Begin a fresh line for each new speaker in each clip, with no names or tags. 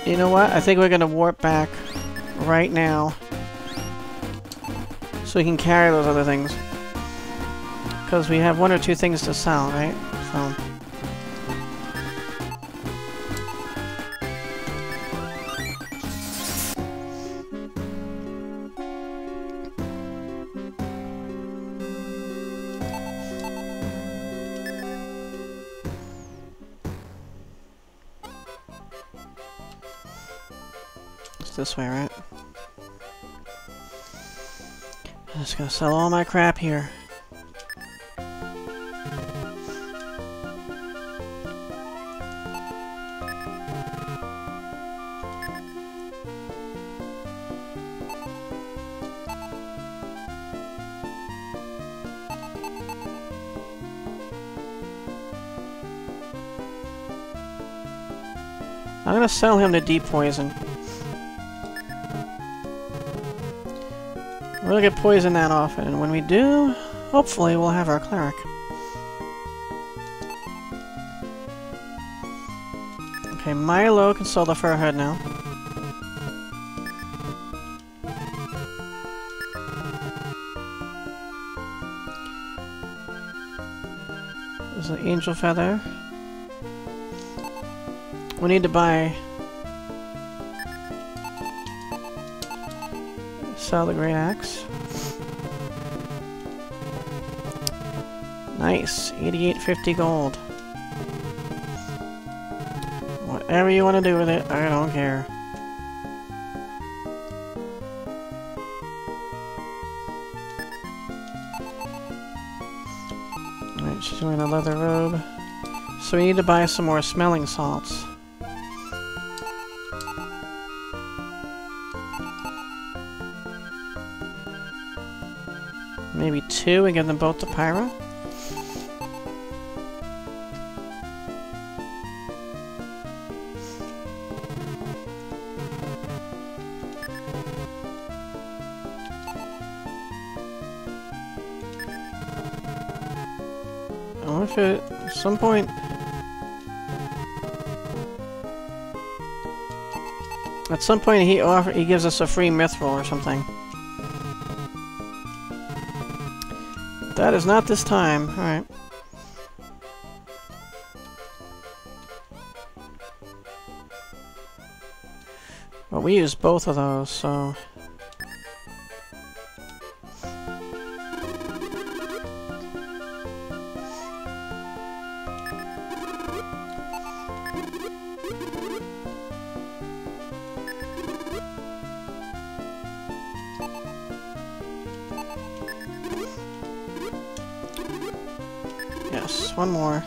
You know what? I think we're gonna warp back right now so we can carry those other things. Because we have 1 or 2 things to sell, right? So. It's this way, right? I'm just gonna sell all my crap here. I'm gonna sell him to deep poison. We'll get poisoned that often, and when we do, hopefully we'll have our cleric. Okay, Milo can sell the Furhead now. There's an Angel Feather. We need to buy... Sell the Great Axe. Nice. 88.50 gold. Whatever you want to do with it, I don't care. Alright, she's wearing a leather robe. So we need to buy some more smelling salts. Maybe 2 and give them both to Pyra. I wonder if at some point... At some point he gives us a free mithril or something. That is not this time. Alright. Well, we used both of those, so... Yes, one more.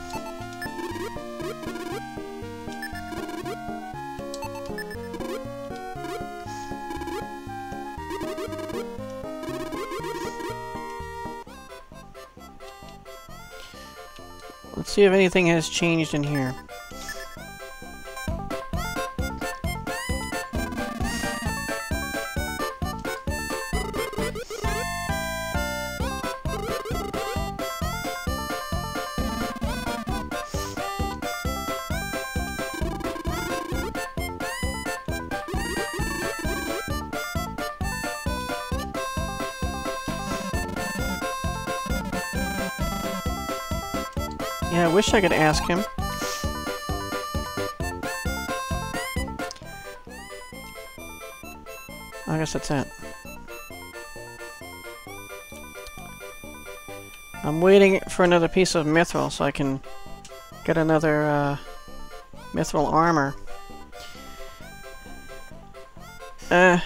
Let's see if anything has changed in here. Yeah, I wish I could ask him. I guess that's it. I'm waiting for another piece of mithril so I can get another mithril armor. I'm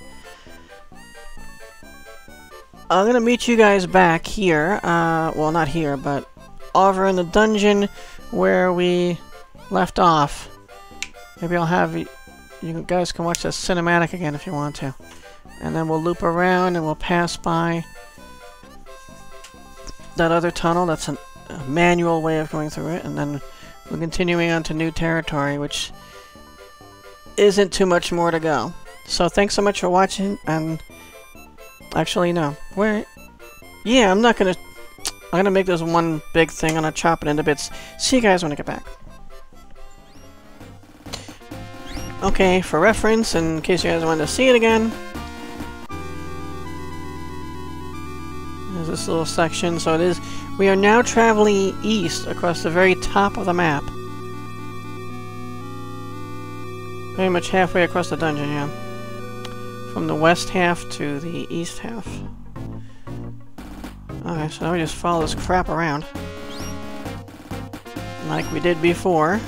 gonna meet you guys back here. Well, not here, but over in the dungeon where we left off. Maybe I'll have you guys can watch the cinematic again if you want to. And then we'll loop around and we'll pass by that other tunnel. That's a manual way of going through it. And then we're continuing on to new territory, which isn't too much more to go. So thanks so much for watching. And actually, no. Yeah, I'm gonna make this one big thing. I'm gonna chop it into bits. See you guys when I get back. Okay, for reference, in case you guys wanted to see it again, there's this little section. So it is. We are now traveling east across the very top of the map. Pretty much halfway across the dungeon, yeah. From the west half to the east half. Alright, so now we just follow this crap around. Like we did before.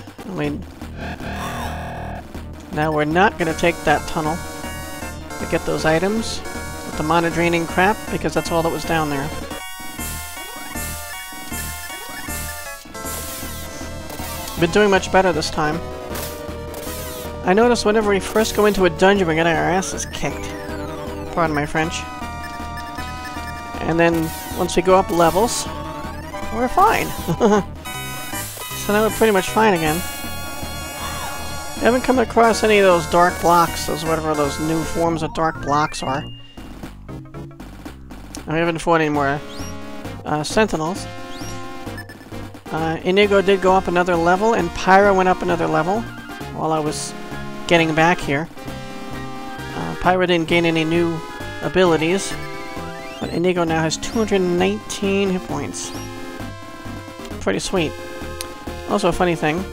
Now we're not going to take that tunnel to get those items with the mana draining crap, because that's all that was down there. Been doing much better this time. I notice whenever we first go into a dungeon, we're getting our asses kicked. Pardon my French. And then, once we go up levels, we're fine. So now we're pretty much fine again. I haven't come across any of those dark blocks, whatever those new forms of dark blocks are. I haven't fought any more sentinels. Inigo did go up another level, and Pyra went up another level while I was getting back here. Pyra didn't gain any new abilities, but Inigo now has 219 hit points. Pretty sweet. Also, a funny thing.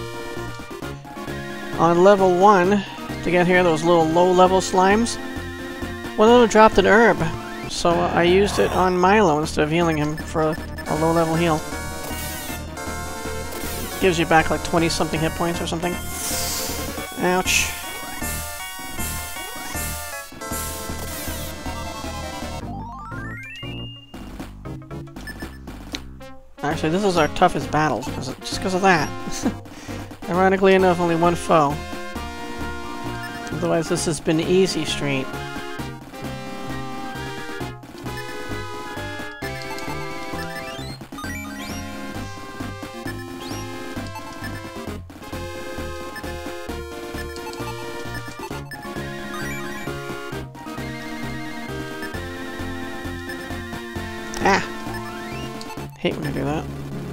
On level 1, to get here, those little low-level slimes, one of them dropped an herb, so I used it on Milo instead of healing him for a low-level heal. Gives you back like 20-something hit points or something. Ouch. Actually, this is our toughest battle, just because of that. Ironically enough, only one foe. Otherwise, this has been easy street. Ah! Hate when I do that.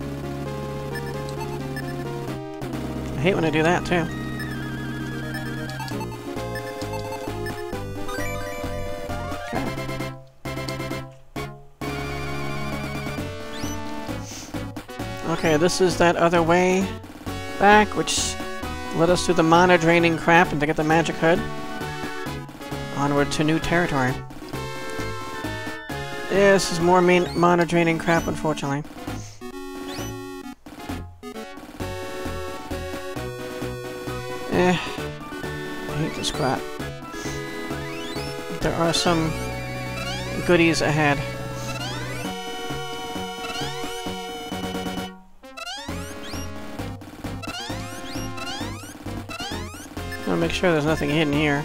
I hate when I do that, too. Okay, this is that other way back, which led us through the mana draining crap and to get the magic hood. Onward to new territory. Yeah, this is more mana draining crap, unfortunately. I hate this crap. There are some goodies ahead. I'll make sure there's nothing hidden here.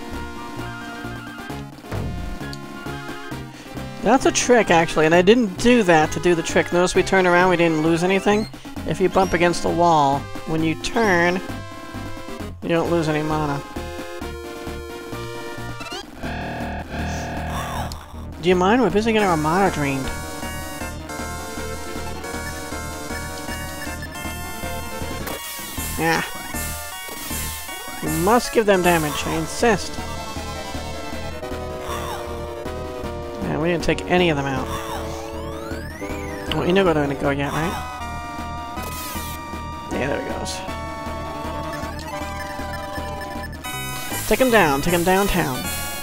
That's a trick, actually, and I didn't do that to do the trick. Notice we turned around, we didn't lose anything. If you bump against the wall, when you turn, you don't lose any mana. Do you mind? We're busy getting our mana drained. Yeah. You must give them damage, I insist. We didn't take any of them out. Well, Inigo didn't go yet, right? Yeah, there he goes. Take him downtown.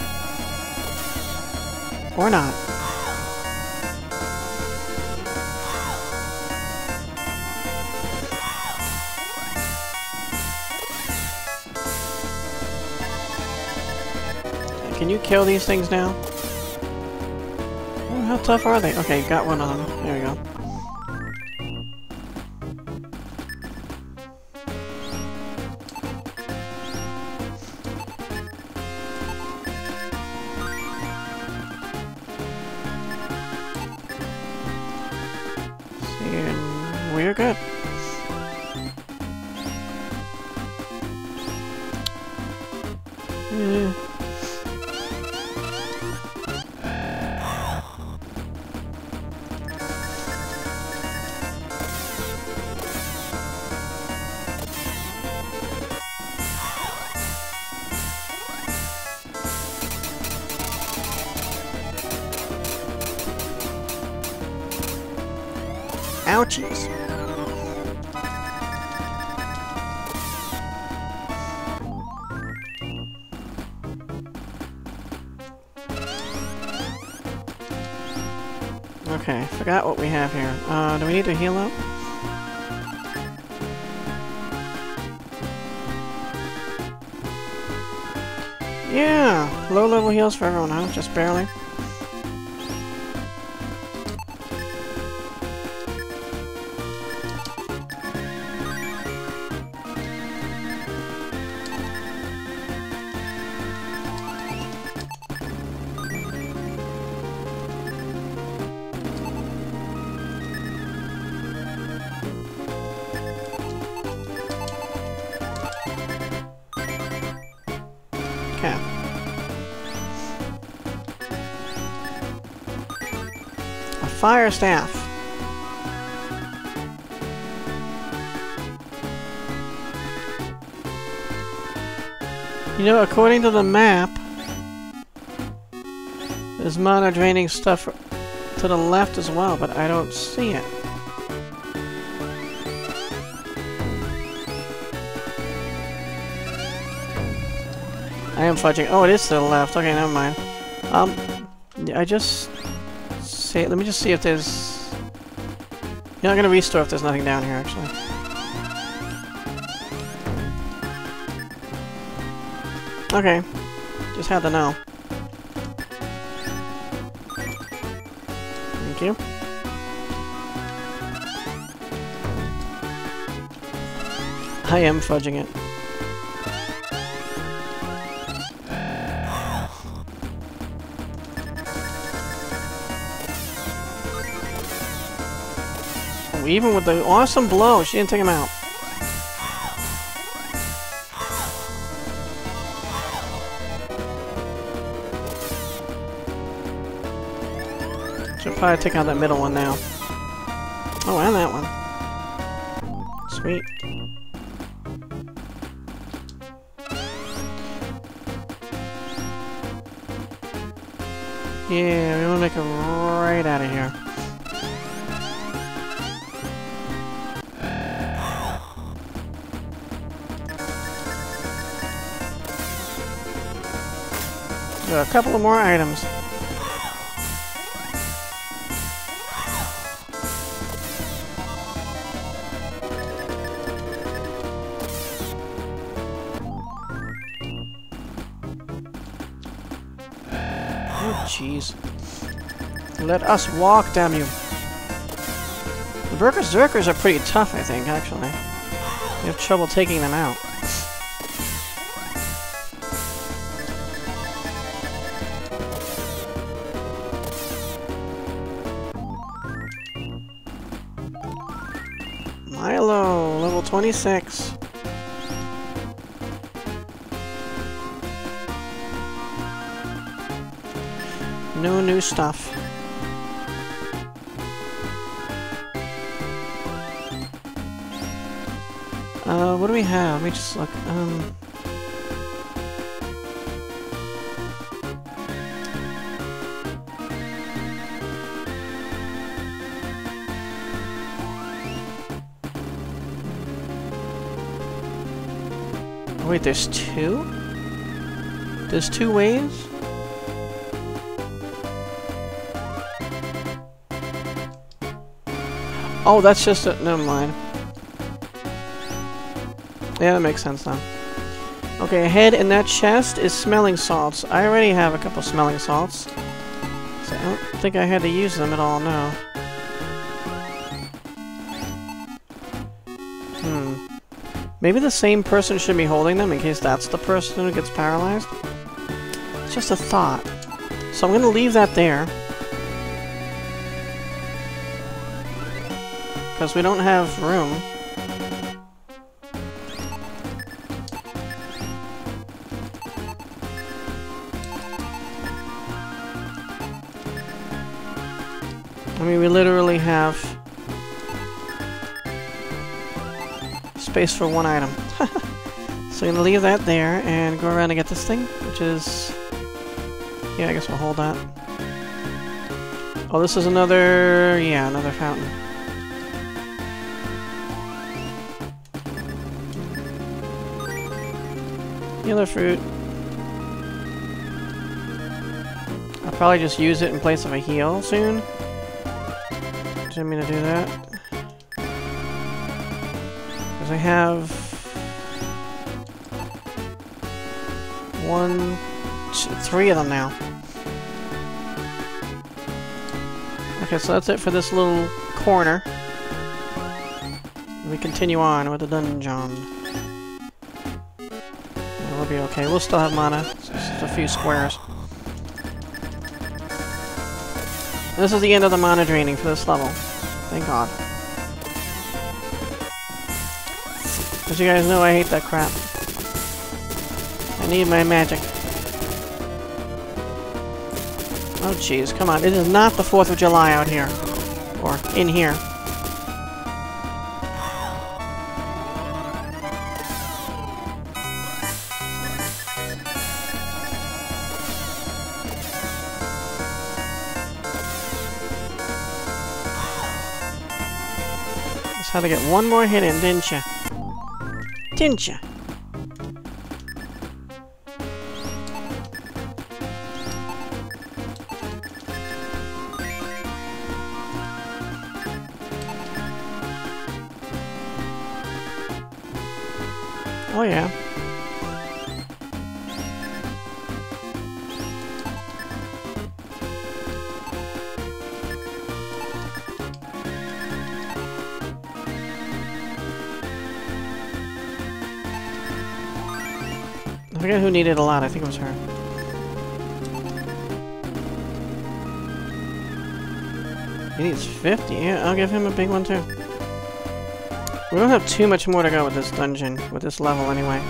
Or not. Can you kill these things now? How tough are they? Okay, got one of them. There we go. See, and we're good. Ouchies. Okay, forgot what we have here. Do we need to heal up? Yeah! Low-level heals for everyone, huh? Just barely. Okay. A fire staff. You know, according to the map, there's mana draining stuff to the left as well, but I don't see it. I am fudging. Oh, it is to the left. Okay, never mind. I just see. Let me just see if there's. You're not gonna restore if there's nothing down here, actually. Okay, just had to know. Thank you. I am fudging it. Even with the awesome blow, she didn't take him out. Should probably take out that middle one now. Oh, and that one. Sweet. Yeah, we want to make it right out of here. A couple of more items. Oh, jeez. Let us walk, damn you. The Berserkers are pretty tough, I think, actually. You have trouble taking them out. Milo, level 26. No new stuff. What do we have? Let me just look. Wait, there's two? There's two ways? Oh, that's just a... Never mind. Yeah, that makes sense then. Okay, ahead in that chest is smelling salts. I already have a couple smelling salts. So I don't think I had to use them at all, no. Maybe the same person should be holding them in case that's the person who gets paralyzed. It's just a thought. So I'm going to leave that there. Because we don't have room. I mean, we literally have space for one item. So I'm gonna leave that there and go around and get this thing, which is... Yeah, I guess we'll hold that. Oh, this is another... Yeah, another fountain. Healer fruit. I'll probably just use it in place of a heal soon. Didn't mean to do that. Because I have... 1, 2, 3 of them now. Okay, so that's it for this little corner. We continue on with the dungeon. Yeah, we'll be okay. We'll still have mana. It's just a few squares. This is the end of the mana draining for this level. Thank God. As you guys know, I hate that crap. I need my magic. Oh jeez, come on. It is not the 4th of July out here. Or in here. Just had to get one more hit in, didn't ya? Didn't ya? Oh yeah. I forget who needed a lot. I think it was her. He needs 50. Yeah, I'll give him a big one too. We don't have too much more to go with this dungeon, with this level anyway.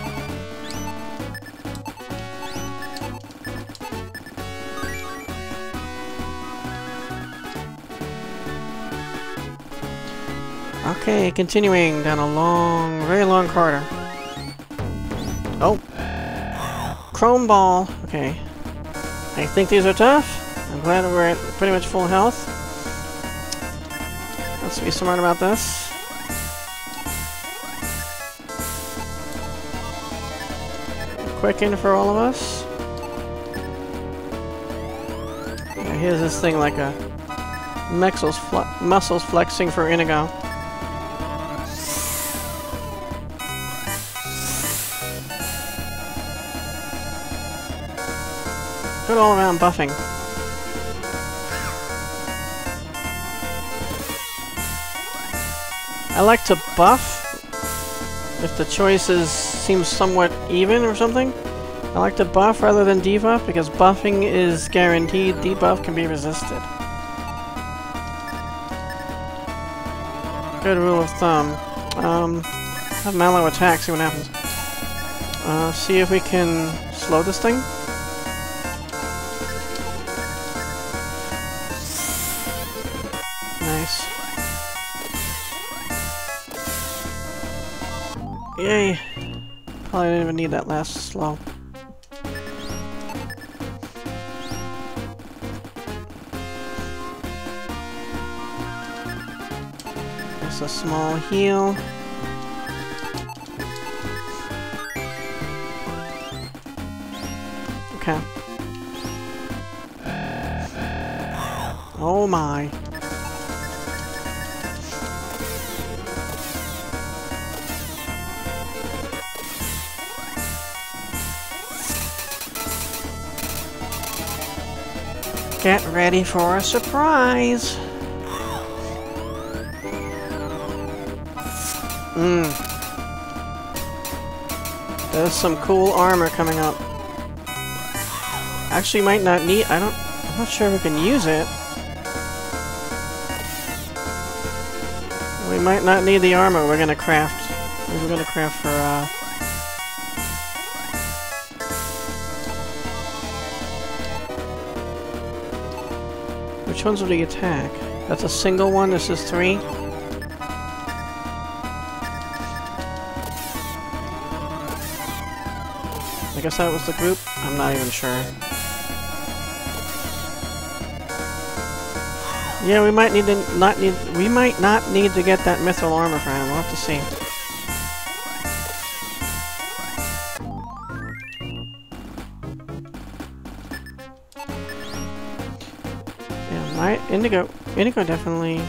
Okay, continuing down a long, very long corridor. Oh! Kromeballs. Okay. I think these are tough. I'm glad we're at pretty much full health. Let's be smart about this. Quicken for all of us. Yeah, here's this thing like a muscles flexing for Inigo. Good all around buffing. I like to buff if the choices seem somewhat even or something. I like to buff rather than debuff because buffing is guaranteed, debuff can be resisted. Good rule of thumb. Have Mallow attack, see what happens. See if we can slow this thing. Nice. Yay! Probably didn't even need that last slow. Just a small heal. Okay. Oh my. Get ready for a surprise! There's some cool armor coming up. Actually might not need... I'm not sure if we can use it. We might not need the armor we're gonna craft. We're gonna craft for, Which ones would he attack? That's a single one, this is 3. I guess that was the group? I'm not even sure. Yeah, we might not need to get that mithril armor for him. We'll have to see. Inigo definitely...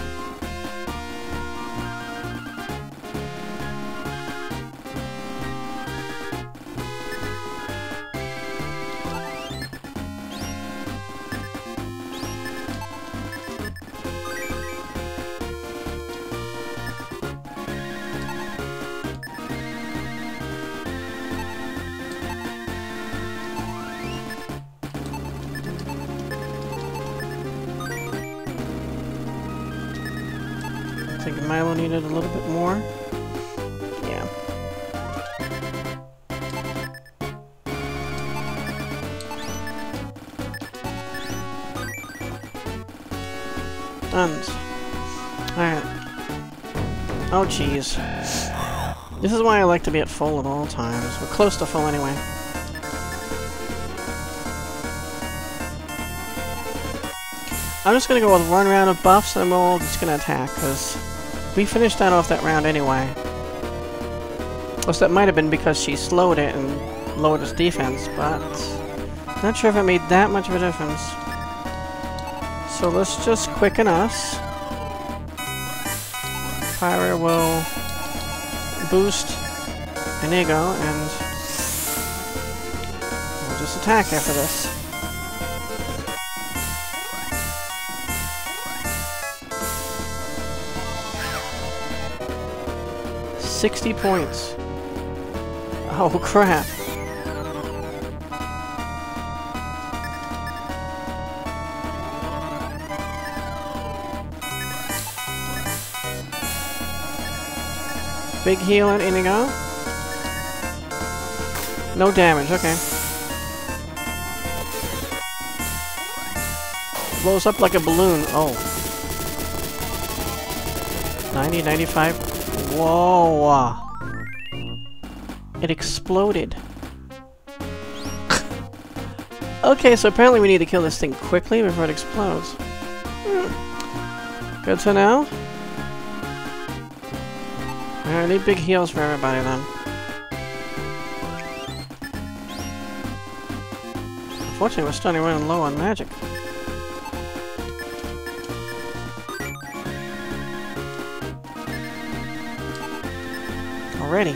I think Milo needed a little bit more. Yeah. Tons. Alright. Oh, jeez. This is why I like to be at full at all times. We're close to full anyway. I'm just gonna go with one round of buffs and we're all just gonna attack, because we finished that off that round anyway. Plus that might have been because she slowed it and lowered its defense, but not sure if it made that much of a difference. So let's just quicken us. Pyra will boost Inigo and we'll just attack after this. $60 points. Oh crap. Big heal on Inigo. No damage, okay. Blows up like a balloon. Oh. 90, 95. Whoa! It exploded. Okay, so apparently we need to kill this thing quickly before it explodes. Good to know. I need big heals for everybody then. Unfortunately, we're starting running low on magic. Already.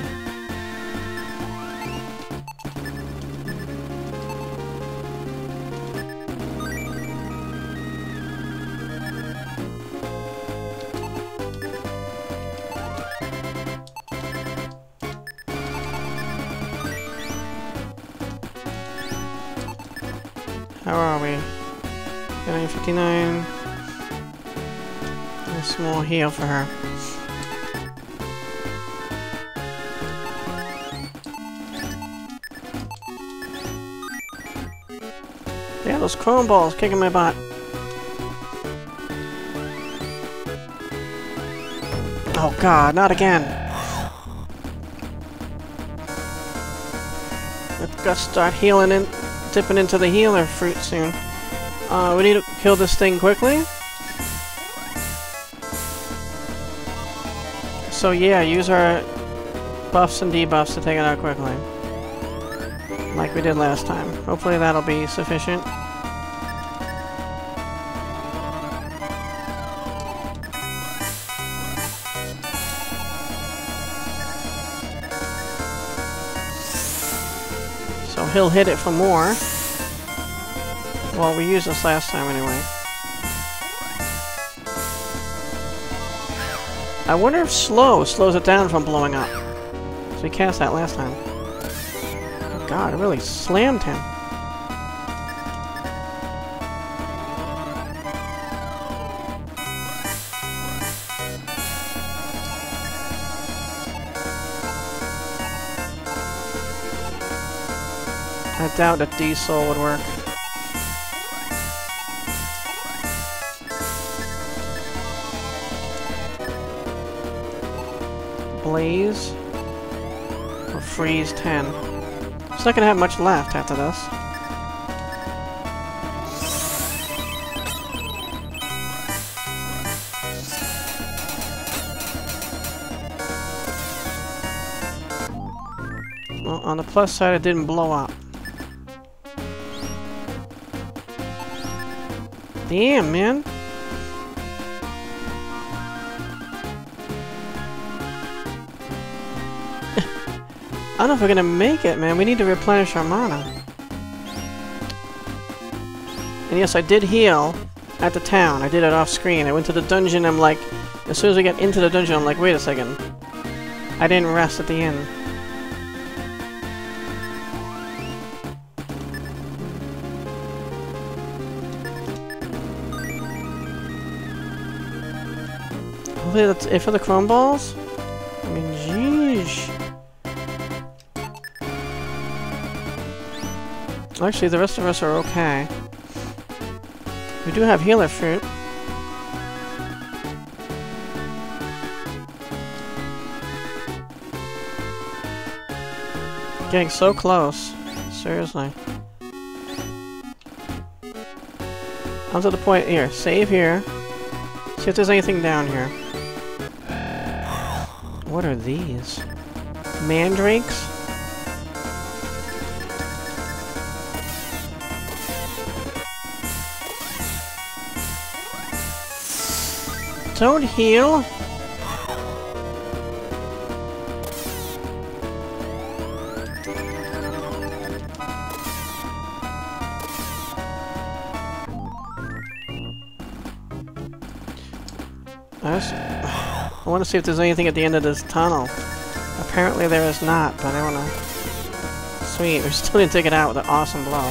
How are we? 959. A small heal for her. Yeah, those Kromeballs kicking my butt. Oh god, not again. Let's go start healing and dipping into the healer fruit soon. We need to kill this thing quickly. So yeah, use our buffs and debuffs to take it out quickly. Like we did last time. Hopefully that'll be sufficient. So he'll hit it for more. Well, we used this last time anyway. I wonder if slows it down from blowing up. So we cast that last time. Oh god, it really slammed him. I doubt that D-Soul would work. Blaze or freeze 10. It's not gonna have much left after this. Well, on the plus side, it didn't blow up. Damn, man. I don't know if we're gonna make it, man. We need to replenish our mana. And yes, I did heal at the town. I did it off screen. I went to the dungeon, I'm like... As soon as I get into the dungeon, I'm like, wait a second. I didn't rest at the inn. Hopefully that's it for the Kromeballs? I mean, jeez. Actually, the rest of us are okay. We do have healer fruit. Getting so close. Seriously. I'm to the point here. Save here. See if there's anything down here. What are these? Mandrakes? Don't heal! I want to see if there's anything at the end of this tunnel. Apparently there is not, but I want to... Sweet, we still didn't take it out with an awesome blow.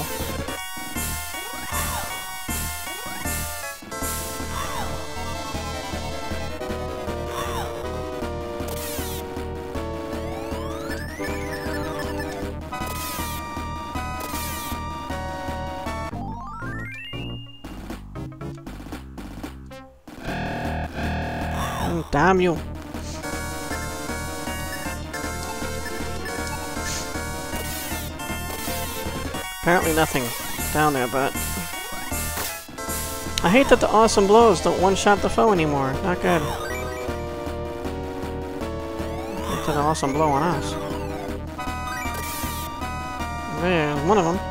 Damn you! Apparently nothing down there, but... I hate that the awesome blows don't one-shot the foe anymore. Not good. It's an awesome blow on us. There's one of them.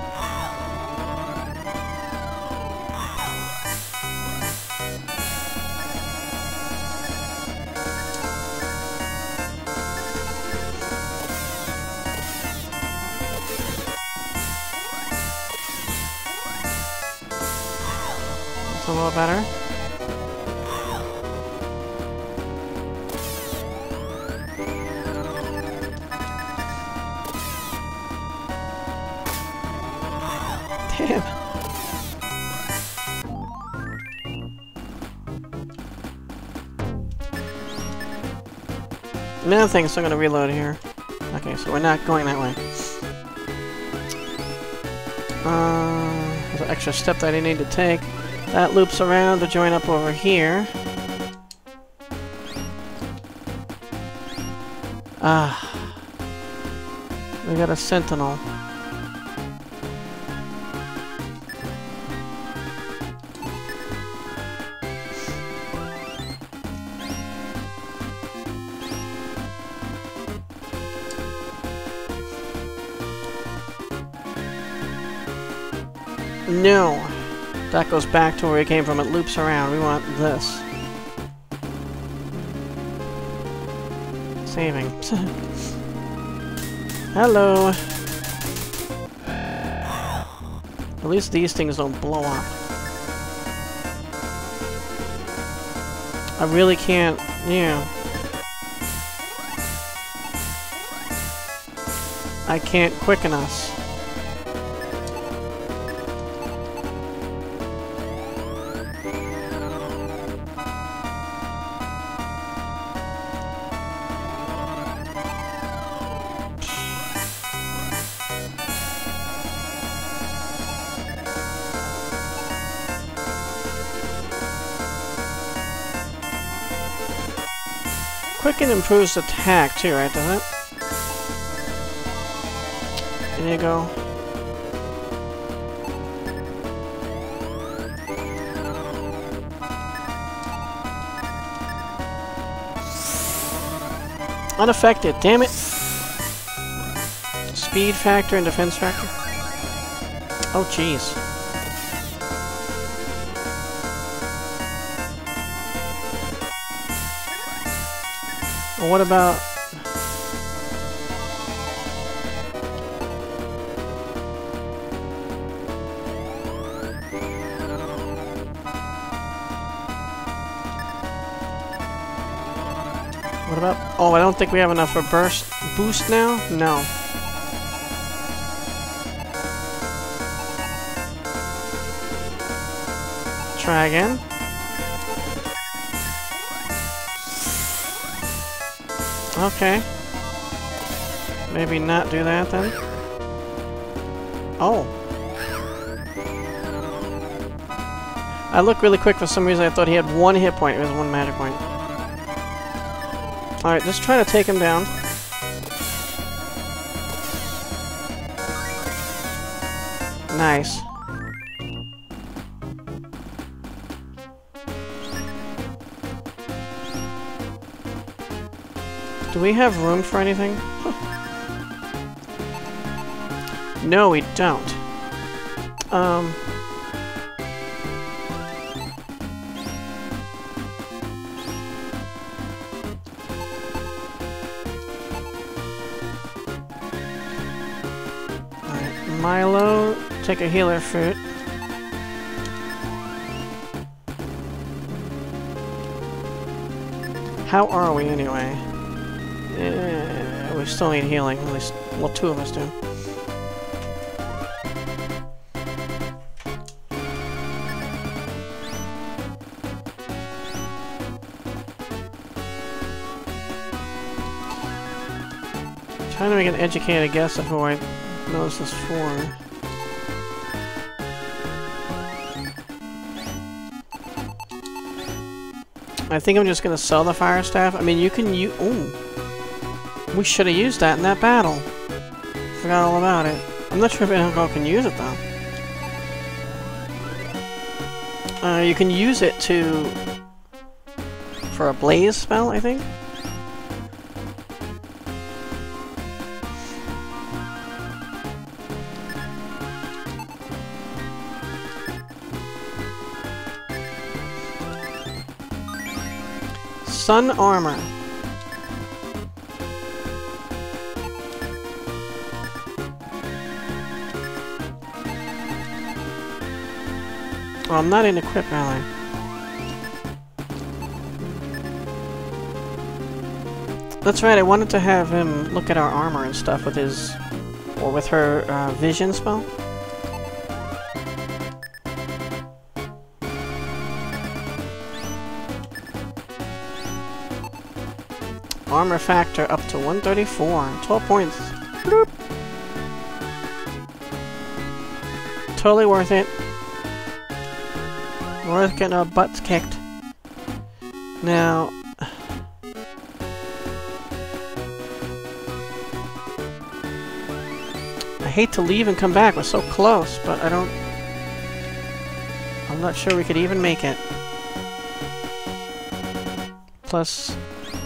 A little better. Damn. No thanks, so I'm gonna reload here. Okay, so we're not going that way. There's an extra step that I need to take. That loops around to join up over here. We got a sentinel. No! That goes back to where we came from. It loops around. We want this. Saving. Hello! At least these things don't blow up. I really can't... Yeah. I can't quicken us. Quicken improves attack too, right, doesn't it? Inigo. Unaffected, damn it! Speed factor and defense factor. Oh, jeez. Well, what about... What about... Oh, I don't think we have enough for boost now? No. Try again. Okay. Maybe not do that then. Oh. I looked really quick for some reason. I thought he had one hit point. It was one magic point. Alright, just try to take him down. Nice. Do we have room for anything? No, we don't. Alright, Milo, take a healer fruit. How are we anyway? We still need healing, at least, well, two of us do. Trying to make an educated guess of who I know this is for. I think I'm just gonna sell the fire staff. I mean, you can use... Ooh! We should have used that in that battle. Forgot all about it. I'm not sure if Inigo can use it, though. You can use it to... for a blaze spell, I think? Sun armor. Oh, I'm not in equip, am I? That's right, I wanted to have him look at our armor and stuff with his... or with her vision spell. Armor factor up to 134. 12 points. Bloop. Totally worth it. Worth getting our butts kicked. Now... I hate to leave and come back. We're so close, but I don't... I'm not sure we could even make it. Plus...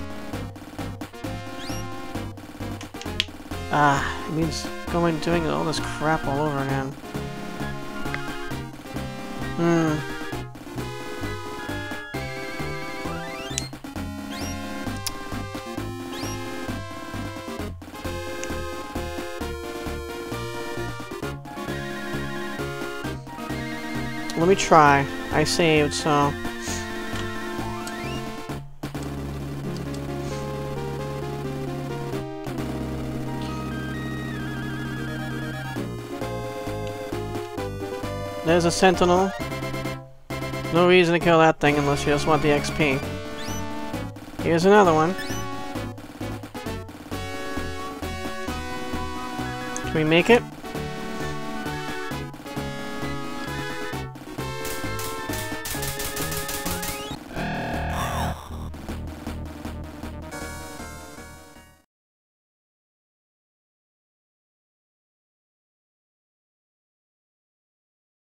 it means doing all this crap all over again. Let me try. I saved, so... There's a sentinel. No reason to kill that thing unless you just want the XP. Here's another one. Can we make it?